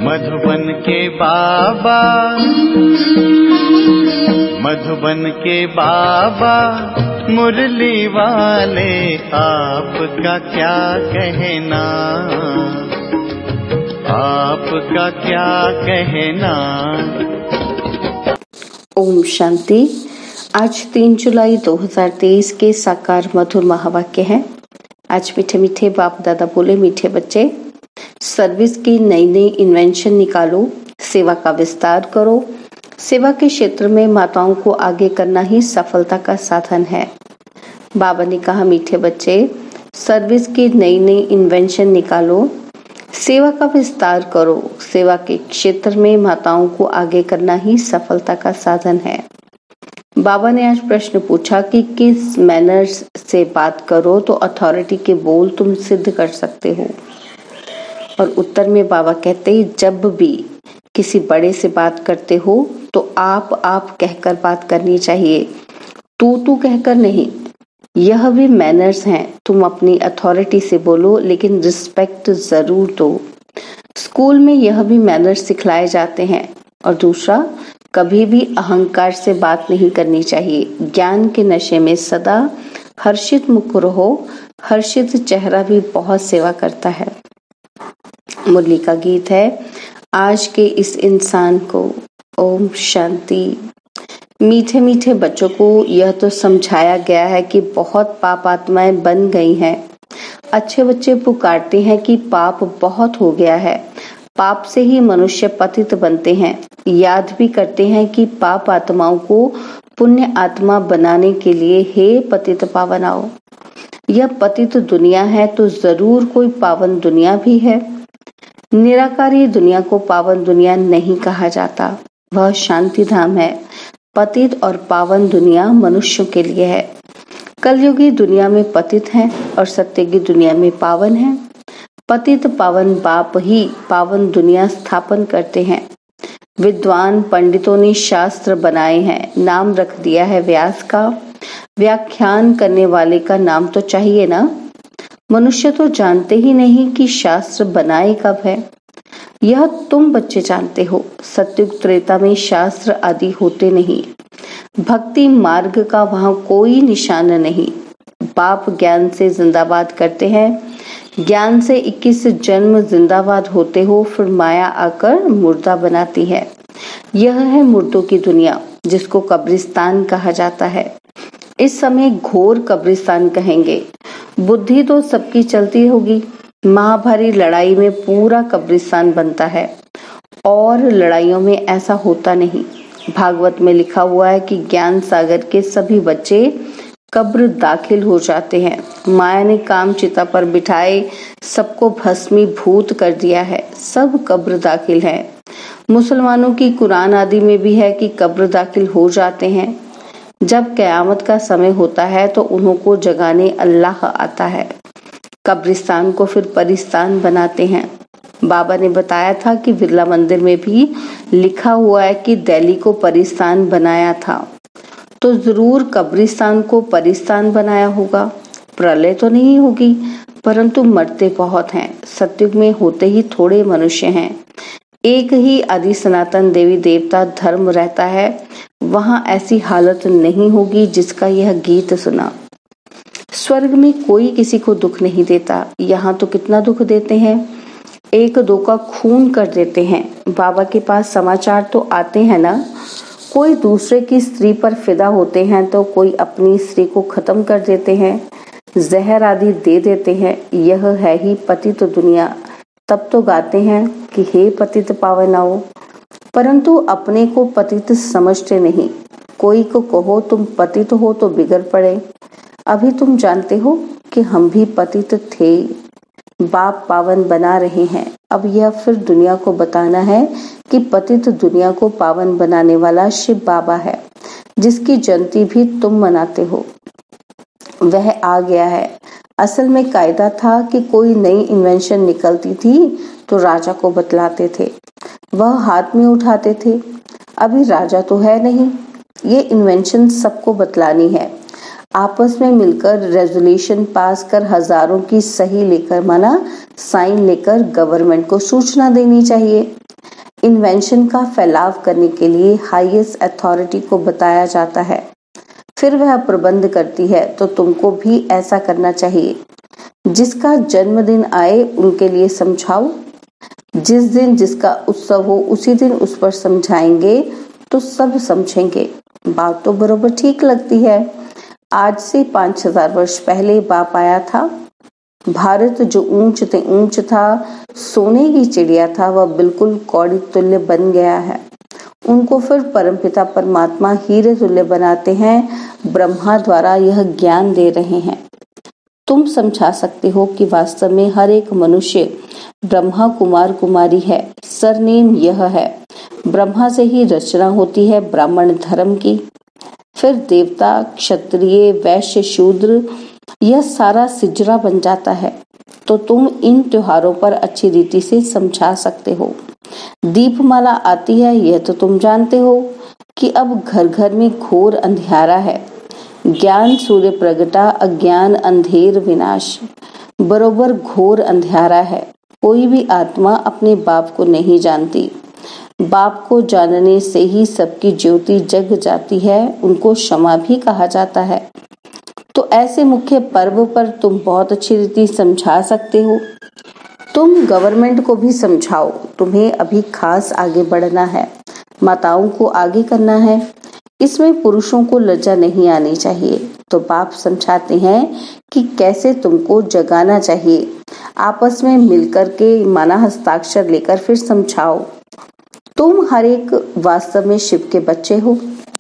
मधुबन के बाबा, मधुबन के बाबा मुरली वाले, आपका क्या कहना, आपका क्या कहना। ओम शांति। आज 3 जुलाई 2023 के साकार मधुर महावाक्य हैं। आज मीठे मीठे बाप दादा बोले, मीठे बच्चे, सर्विस की नई नई इन्वेंशन निकालो, सेवा का विस्तार करो। सेवा के क्षेत्र में माताओं को आगे करना ही सफलता का साधन है। बाबा ने कहा, मीठे बच्चे, सर्विस की नई नई इन्वेंशन निकालो, सेवा का विस्तार करो। सेवा के क्षेत्र में माताओं को आगे करना ही सफलता का साधन है। बाबा ने आज प्रश्न पूछा कि किस मैनर्स से बात करो तो अथॉरिटी के बोल तुम सिद्ध कर सकते हो। और उत्तर में बाबा कहते हैं, जब भी किसी बड़े से बात करते हो तो आप कहकर बात करनी चाहिए, तू कहकर नहीं। यह भी मैनर्स हैं। तुम अपनी अथॉरिटी से बोलो, लेकिन रिस्पेक्ट जरूर दो। स्कूल में यह भी मैनर्स सिखलाए जाते हैं। और दूसरा, कभी भी अहंकार से बात नहीं करनी चाहिए। ज्ञान के नशे में सदा हर्षित मुख रहो। हर्षित चेहरा भी बहुत सेवा करता है। मुरली का गीत है, आज के इस इंसान को। ओम शांति। मीठे मीठे बच्चों को यह तो समझाया गया है कि बहुत पाप आत्माएं बन गई हैं। अच्छे बच्चे पुकारते हैं कि पाप बहुत हो गया है। पाप से ही मनुष्य पतित बनते हैं। याद भी करते हैं कि पाप आत्माओं को पुण्य आत्मा बनाने के लिए हे पतित पावन आओ। यह पतित दुनिया है तो जरूर कोई पावन दुनिया भी है। निराकारी दुनिया को पावन दुनिया नहीं कहा जाता, वह शांति धाम है। पतित और पावन दुनिया मनुष्यों के लिए है। कलयुगी दुनिया में पतित हैं और सत्य की दुनिया में पावन हैं। पतित पावन बाप ही पावन दुनिया स्थापन करते हैं। विद्वान पंडितों ने शास्त्र बनाए हैं, नाम रख दिया है व्यास का। व्याख्यान करने वाले का नाम तो चाहिए ना। मनुष्य तो जानते ही नहीं कि शास्त्र बनाए कब है। यह तुम बच्चे जानते हो। सत्युग त्रेता में शास्त्र आदि होते नहीं। भक्ति मार्ग का वहां कोई निशान नहीं। बाप ज्ञान से जिंदाबाद करते हैं। ज्ञान से 21 जन्म जिंदाबाद होते हो, फिर माया आकर मुर्दा बनाती है। यह है मुर्दों की दुनिया, जिसको कब्रिस्तान कहा जाता है। इस समय घोर कब्रिस्तान कहेंगे। बुद्धि तो सबकी चलती होगी। महाभारी लड़ाई में पूरा कब्रिस्तान बनता है और लड़ाइयों में ऐसा होता नहीं। भागवत में लिखा हुआ है कि ज्ञान सागर के सभी बच्चे कब्र दाखिल हो जाते हैं। माया ने काम चिता पर बिठाए सबको भस्मीभूत कर दिया है। सब कब्र दाखिल है। मुसलमानों की कुरान आदि में भी है कि कब्र दाखिल हो जाते हैं। जब क़यामत का समय होता है तो उन्हों को जगाने अल्लाह आता है। कब्रिस्तान को फिर परिस्तान बनाते हैं। बाबा ने बताया था कि बिरला मंदिर में भी लिखा हुआ है कि दिल्ली को परिस्तान बनाया था, तो जरूर कब्रिस्तान को परिस्तान बनाया होगा। प्रलय तो नहीं होगी, परंतु मरते बहुत हैं। सतयुग में होते ही थोड़े मनुष्य हैं। एक ही आदि सनातन देवी देवता धर्म रहता है। वहां ऐसी हालत नहीं होगी जिसका यह गीत सुना। स्वर्ग में कोई किसी को दुख नहीं देता। यहाँ तो कितना दुख देते हैं। एक दो का खून कर देते हैं। बाबा के पास समाचार तो आते हैं ना। कोई दूसरे की स्त्री पर फिदा होते हैं तो कोई अपनी स्त्री को खत्म कर देते हैं, जहर आदि दे देते हैं। यह है ही पतित दुनिया। तब तो गाते हैं कि हे पतित पावन आओ, परंतु अपने को पतित समझते नहीं। कोई को कहो तुम पतित हो तो बिगड़ पड़े। अभी तुम जानते हो कि हम भी पतित थे। बाप पावन बना रहे हैं। अब यह फिर दुनिया को बताना है कि पतित दुनिया को पावन बनाने वाला शिव बाबा है, जिसकी जयंती भी तुम मनाते हो। वह आ गया है। असल में कायदा था कि कोई नई इन्वेंशन निकलती थी तो राजा को बतलाते थे, वह हाथ में उठाते थे। अभी राजा तो है नहीं, ये इन्वेंशन सबको बतलानी है। आपस में मिलकर रेजोल्यूशन पास कर हजारों की सही लेकर माना साइन लेकर गवर्नमेंट को सूचना देनी चाहिए। इन्वेंशन का फैलाव करने के लिए हाईएस्ट अथॉरिटी को बताया जाता है, फिर वह प्रबंध करती है। तो तुमको भी ऐसा करना चाहिए। जिसका जन्मदिन आए उनके लिए समझाओ। जिस दिन जिसका उत्सव हो उसी दिन उस पर समझाएंगे तो सब समझेंगे। बात तो बरोबर ठीक लगती है। आज से 5000 वर्ष पहले बाप आया था। भारत जो ऊंच ते ऊंच था, सोने की चिड़िया था, वह बिल्कुल कौड़ी तुल्य बन गया है। उनको फिर परमपिता परमात्मा हीरे तुल्य बनाते हैं। ब्रह्मा द्वारा यह ज्ञान दे रहे हैं। तुम समझा सकते हो कि वास्तव में हर एक मनुष्य ब्रह्मा कुमार कुमारी है। सरनेम यह है। ब्रह्मा से ही रचना होती है ब्राह्मण धर्म की, फिर देवता, क्षत्रिय, वैश्य, शूद्र, यह सारा सिजरा बन जाता है। तो तुम इन त्योहारों पर अच्छी रीति से समझा सकते हो। दीपमाला आती है, यह तो तुम जानते हो कि अब घर घर में घोर अंधियारा है। ज्ञान सूर्य प्रगटा, अज्ञान अंधेर विनाश। बरोबर घोर अंधियारा है। कोई भी आत्मा अपने बाप को नहीं जानती। बाप को जानने से ही सबकी ज्योति जग जाती है। उनको क्षमा भी कहा जाता है। तो ऐसे मुख्य पर्व पर तुम बहुत अच्छी रीति समझा सकते हो। तुम गवर्नमेंट को भी समझाओ। तुम्हें अभी खास आगे बढ़ना है, माताओं को आगे करना है। इसमें पुरुषों को लज्जा नहीं आनी चाहिए। तो बाप समझाते हैं कि कैसे तुमको जगाना चाहिए। आपस में मिलकर के माना हस्ताक्षर लेकर फिर समझाओ। तुम हर एक वास्तव में शिव के बच्चे हो।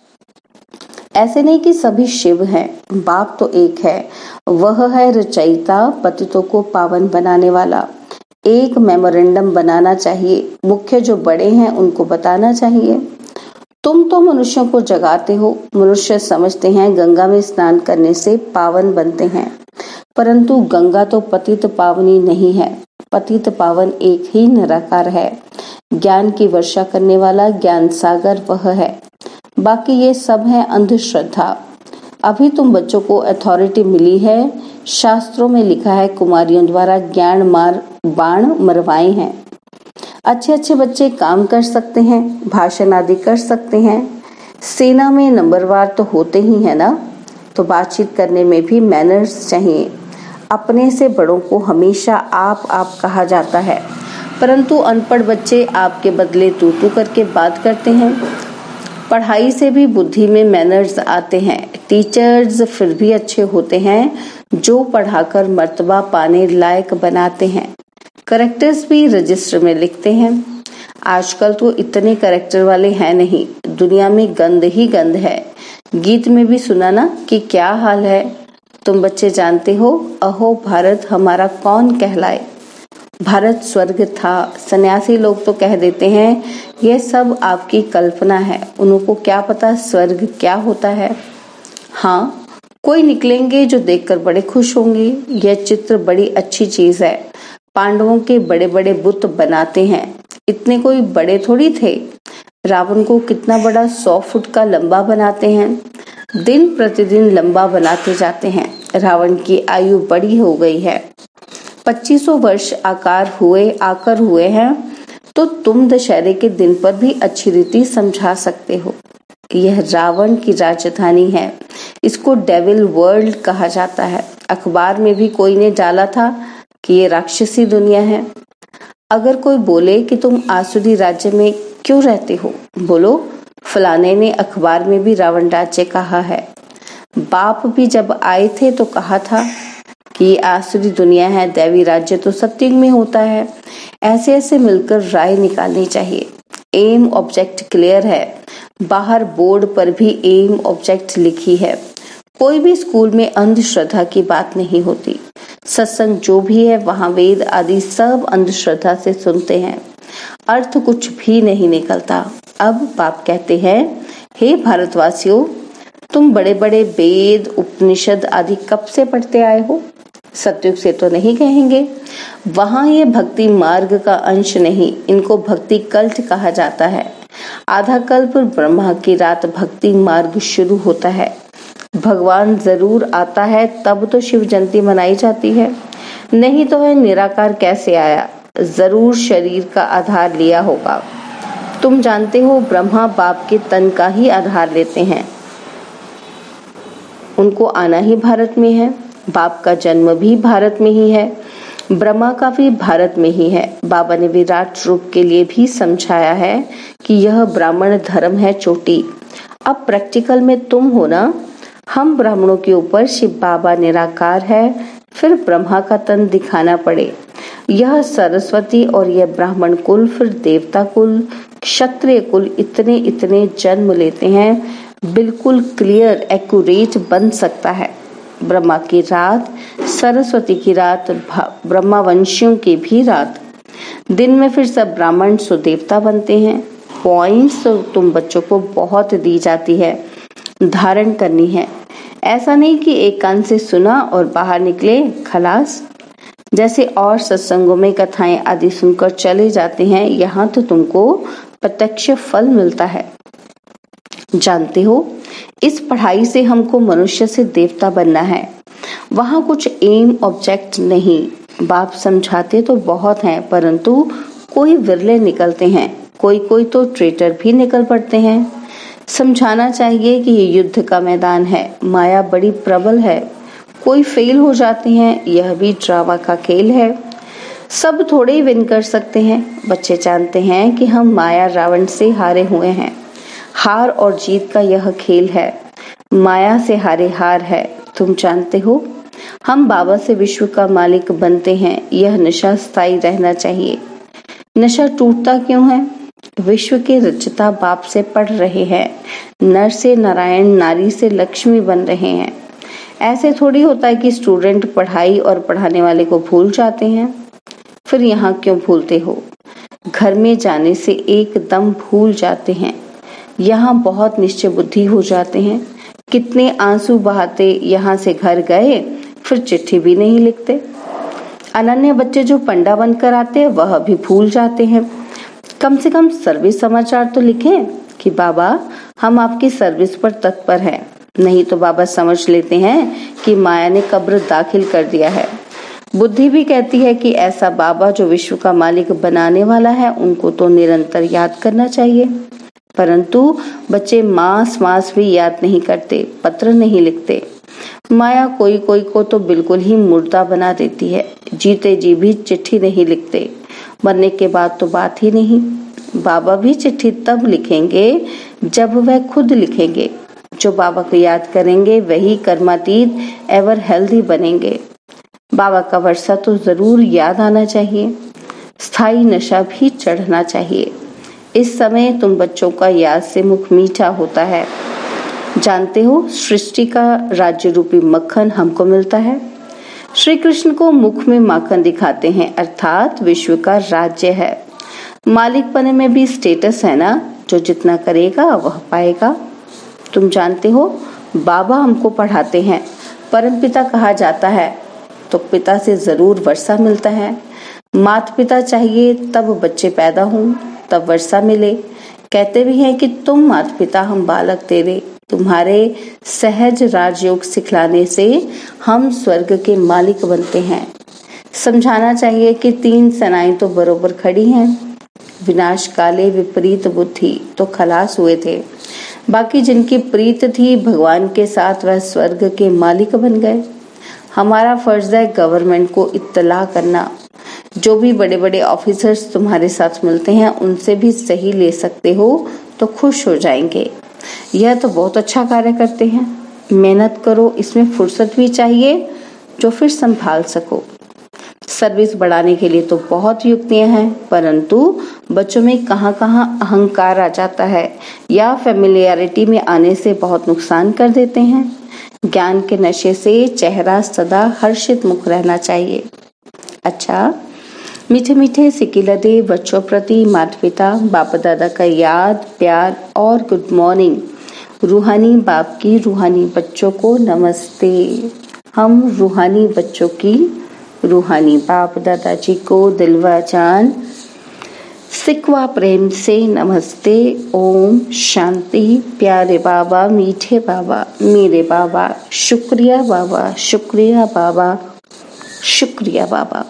ऐसे नहीं कि सभी शिव हैं। बाप तो एक है, वह है रचयिता, पतितों को पावन बनाने वाला। एक मेमोरेंडम बनाना चाहिए। मुख्य जो बड़े हैं उनको बताना चाहिए। तुम तो मनुष्यों को जगाते हो। मनुष्य समझते हैं गंगा में स्नान करने से पावन बनते हैं, परंतु गंगा तो पतित पावनी नहीं है। पतित पावन एक ही निराकार है। ज्ञान की वर्षा करने वाला ज्ञान सागर वह है। बाकी ये सब है अंधश्रद्धा। अभी तुम बच्चों को अथॉरिटी मिली है। शास्त्रों में लिखा है कुमारियों द्वारा ज्ञान बाण मरवाए हैं। अच्छे अच्छे बच्चे काम कर सकते हैं, भाषण आदि कर सकते हैं। सेना में नंबरवार तो होते ही है ना। तो बातचीत करने में भी मैनर्स चाहिए। अपने से बड़ों को हमेशा आप कहा जाता है, परंतु अनपढ़ बच्चे आपके बदले तू करके बात करते हैं। पढ़ाई से भी बुद्धि में मैनर्स आते हैं। टीचर्स फिर भी अच्छे होते हैं जो पढ़ाकर मर्तबा पाने लायक बनाते हैं। करेक्टर्स भी रजिस्टर में लिखते हैं। आजकल तो इतने करेक्टर वाले हैं नहीं। दुनिया में गंद ही गंद है। गीत में भी सुना ना कि क्या हाल है। तुम बच्चे जानते हो, अहो भारत हमारा कौन कहलाए। भारत स्वर्ग था। सन्यासी लोग तो कह देते हैं यह सब आपकी कल्पना है। उनको क्या पता स्वर्ग क्या होता है। हाँ, कोई निकलेंगे जो देखकर बड़े खुश होंगे। यह चित्र बड़ी अच्छी चीज है। पांडवों के बड़े बड़े बुत बनाते हैं। इतने कोई बड़े थोड़ी थे। रावण को कितना बड़ा 100 फुट का लंबा बनाते हैं। दिन प्रतिदिन लंबा बनाते जाते हैं। रावण की आयु बड़ी हो गई है। 2500 वर्ष आकर हुए हैं। तो तुम दशहरे के दिन पर भी अच्छी रीति समझा सकते हो। यह रावण की राजधानी है। इसको डेविल वर्ल्ड कहा जाता है। अखबार में भी कोई ने डाला था कि ये राक्षसी दुनिया है। अगर कोई बोले कि तुम आसुरी राज्य में क्यों रहते हो, बोलो फलाने ने अखबार में भी रावण राज्य कहा है। बाप भी जब आए थे तो कहा था कि ये आसुरी दुनिया है, दैवी राज्य तो सत्युग में होता है। ऐसे ऐसे मिलकर राय निकालनी चाहिए। एम ऑब्जेक्ट क्लियर है। बाहर बोर्ड पर भी एम ऑब्जेक्ट लिखी है। कोई भी स्कूल में अंधश्रद्धा की बात नहीं होती। सत्संग जो भी है वहाँ वेद आदि सब अंधश्रद्धा से सुनते हैं। अर्थ कुछ भी नहीं निकलता। अब बाप कहते हैं, हे भारतवासियों, तुम बड़े बड़े वेद उपनिषद आदि कब से पढ़ते आए हो। सतयुग से तो नहीं कहेंगे। वहाँ ये भक्ति मार्ग का अंश नहीं, इनको भक्ति कल्ट कहा जाता है। आधा कल्प ब्रह्मा की रात भक्ति मार्ग शुरू होता है। भगवान जरूर आता है तब तो शिव जयंती मनाई जाती है, नहीं तो वह निराकार कैसे आया? जरूर शरीर का आधार लिया होगा। तुम जानते हो ब्रह्मा बाप के तन का ही आधार लेते हैं। उनको आना ही भारत में है, बाप का जन्म भी भारत में ही है, ब्रह्मा का भी भारत में ही है। बाबा ने विराट रूप के लिए भी समझाया है कि यह ब्राह्मण धर्म है चोटी। अब प्रैक्टिकल में तुम हो ना। हम ब्राह्मणों के ऊपर शिव बाबा निराकार है, फिर ब्रह्मा का तन दिखाना पड़े। यह सरस्वती और यह ब्राह्मण कुल, फिर देवता कुल, क्षत्रिय कुल, इतने इतने जन्म लेते हैं, बिल्कुल क्लियर एक्यूरेट बन सकता है। ब्रह्मा की रात, सरस्वती की रात, ब्रह्मावंशियों की भी रात। दिन में फिर सब ब्राह्मण सुदेवता बनते हैं। पॉइंट्स तो तुम बच्चों को बहुत दी जाती है, धारण करनी है। ऐसा नहीं कि एक कान से सुना और बाहर निकले खलास। जैसे और सत्संगों में कथाएं आदि सुनकर चले जाते हैं, यहाँ तो तुमको प्रत्यक्ष फल मिलता है। जानते हो, इस पढ़ाई से हमको मनुष्य से देवता बनना है। वहाँ कुछ एम ऑब्जेक्ट नहीं। बाप समझाते तो बहुत हैं, परंतु कोई विरले निकलते हैं, कोई तो ट्रेटर भी निकल पड़ते हैं। समझाना चाहिए कि ये युद्ध का मैदान है, माया बड़ी प्रबल है, कोई फेल हो जाते हैं, यह भी ड्रामा का खेल है। सब थोड़े ही विन कर सकते हैं। बच्चे जानते हैं कि हम माया रावण से हारे हुए हैं। हार और जीत का यह खेल है, माया से हारे हार है। तुम जानते हो, हम बाबा से विश्व का मालिक बनते हैं। यह नशा स्थायी रहना चाहिए। नशा टूटता क्यों है? विश्व के रचता बाप से पढ़ रहे हैं, नर से नारायण, नारी से लक्ष्मी बन रहे हैं। ऐसे थोड़ी होता है कि स्टूडेंट पढ़ाई और पढ़ाने वाले को भूल जाते हैं। फिर यहाँ क्यों भूलते हो? घर में जाने से एकदम भूल जाते हैं। यहाँ बहुत निश्चय बुद्धि हो जाते हैं। कितने आंसू बहाते यहाँ से घर गए, फिर चिट्ठी भी नहीं लिखते। अनन्य बच्चे जो पंडा बनकर आते हैं वह भी भूल जाते हैं। कम से कम सर्विस समाचार तो लिखें कि बाबा हम आपकी सर्विस पर तत्पर हैं। नहीं तो बाबा समझ लेते हैं कि माया ने कब्र दाखिल कर दिया है। बुद्धि भी कहती है कि ऐसा बाबा जो विश्व का मालिक बनाने वाला है, उनको तो निरंतर याद करना चाहिए। परंतु बच्चे मास भी याद नहीं करते, पत्र नहीं लिखते। माया कोई को तो बिल्कुल ही मुर्दा बना देती है। जीते जी भी चिट्ठी नहीं लिखते, मरने के बाद तो बात ही नहीं। बाबा भी चिट्ठी तब लिखेंगे जब वह खुद लिखेंगे। जो बाबा को याद करेंगे वही कर्मातीत एवर हेल्दी बनेंगे। बाबा का वर्षा तो जरूर याद आना चाहिए। स्थायी नशा भी चढ़ना चाहिए। इस समय तुम बच्चों का याद से मुख मीठा होता है। जानते हो, सृष्टि का राज्य रूपी मक्खन हमको मिलता है। श्री कृष्ण को मुख में माखन दिखाते हैं, अर्थात विश्व का राज्य है। मालिक बने में भी स्टेटस है ना, जो जितना करेगा वह पाएगा। तुम जानते हो, बाबा हमको पढ़ाते हैं, परम पिता कहा जाता है, तो पिता से जरूर वर्षा मिलता है। माता पिता चाहिए तब बच्चे पैदा हों, तब वर्षा मिले। कहते भी हैं कि तुम माता पिता हम बालक तेरे, तुम्हारे सहज राजयोग सिखलाने से हम स्वर्ग के मालिक बनते हैं। समझाना चाहिए कि तीन सेनाएं तो बरोबर खड़ी हैं। विनाश काले विपरीत बुद्धि तो खलास हुए थे। बाकी जिनकी प्रीत थी भगवान के साथ, वह स्वर्ग के मालिक बन गए। हमारा फर्ज है गवर्नमेंट को इत्तला करना। जो भी बड़े बड़े ऑफिसर्स तुम्हारे साथ मिलते हैं उनसे भी सही ले सकते हो तो खुश हो जाएंगे। यह तो बहुत अच्छा कार्य करते हैं। मेहनत करो, इसमें फुर्सत भी चाहिए जो फिर संभाल सको। सर्विस बढ़ाने के लिए तो बहुत युक्तियां हैं, परंतु बच्चों में कहाँ कहाँ अहंकार आ जाता है या फेमिलियरिटी में आने से बहुत नुकसान कर देते हैं। ज्ञान के नशे से चेहरा सदा हर्षित मुख रहना चाहिए। अच्छा, मीठे मीठे सिकिलदे बच्चों प्रति माता पिता बाप दादा का याद, प्यार और गुड मॉर्निंग। रूहानी बाप की रूहानी बच्चों को नमस्ते। हम रूहानी बच्चों की रूहानी बाप दादाजी को दिलवा जान सिकवा प्रेम से नमस्ते। ओम शांति। प्यारे बाबा, मीठे बाबा, मेरे बाबा, शुक्रिया बाबा, शुक्रिया बाबा, शुक्रिया बाबा।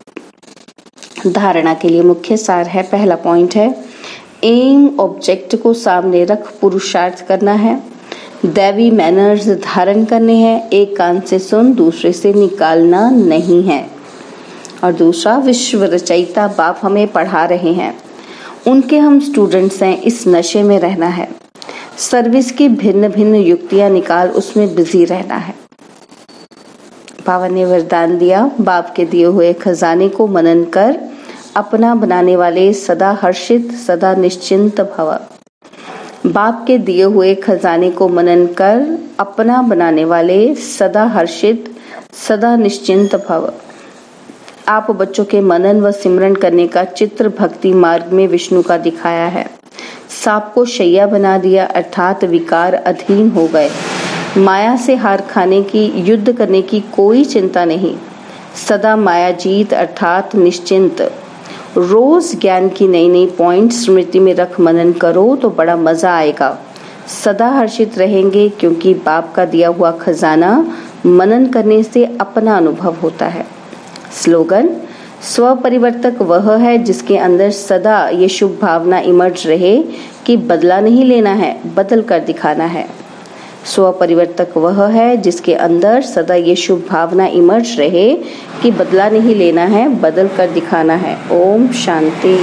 धारणा के लिए मुख्य सार है, पहला पॉइंट है एम, ऑब्जेक्ट को सामने रख पुरुषार्थ करना है। दैवी मैनर्स धारण करने हैं, एक कान से सुन दूसरे से निकालना नहीं है। और दूसरा, विश्व रचयिता बाप हमें पढ़ा रहे हैं, उनके हम स्टूडेंट्स हैं, इस नशे में रहना है। सर्विस की भिन्न भिन्न युक्तियां निकाल उसमें बिजी रहना है। बाबा ने वरदान दिया, बाप के दिए हुए खजाने को मनन कर अपना बनाने वाले सदा हर्षित सदा निश्चिंत भव। बाप के दिए हुए खजाने को मनन कर अपना बनाने वाले सदा हर्षित सदा निश्चिंत भव। आप बच्चों के मनन व सिमरन करने का चित्र भक्ति मार्ग में विष्णु का दिखाया है। सांप को शैया बना दिया, अर्थात विकार अधीन हो गए। माया से हार खाने की, युद्ध करने की कोई चिंता नहीं। सदा माया जीत अर्थात निश्चिंत। रोज ज्ञान की नई नई पॉइंट स्मृति में रख मनन करो तो बड़ा मजा आएगा। सदा हर्षित रहेंगे क्योंकि बाप का दिया हुआ खजाना मनन करने से अपना अनुभव होता है। स्लोगन, स्व परिवर्तक वह है जिसके अंदर सदा ये शुभ भावना इमर्ज रहे कि बदला नहीं लेना है, बदल कर दिखाना है। स्व परिवर्तक वह है जिसके अंदर सदा ये शुभ भावना इमर्ज रहे कि बदला नहीं लेना है, बदल कर दिखाना है। ओम शांति।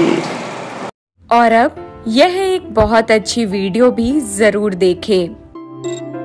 और अब यह एक बहुत अच्छी वीडियो भी जरूर देखें।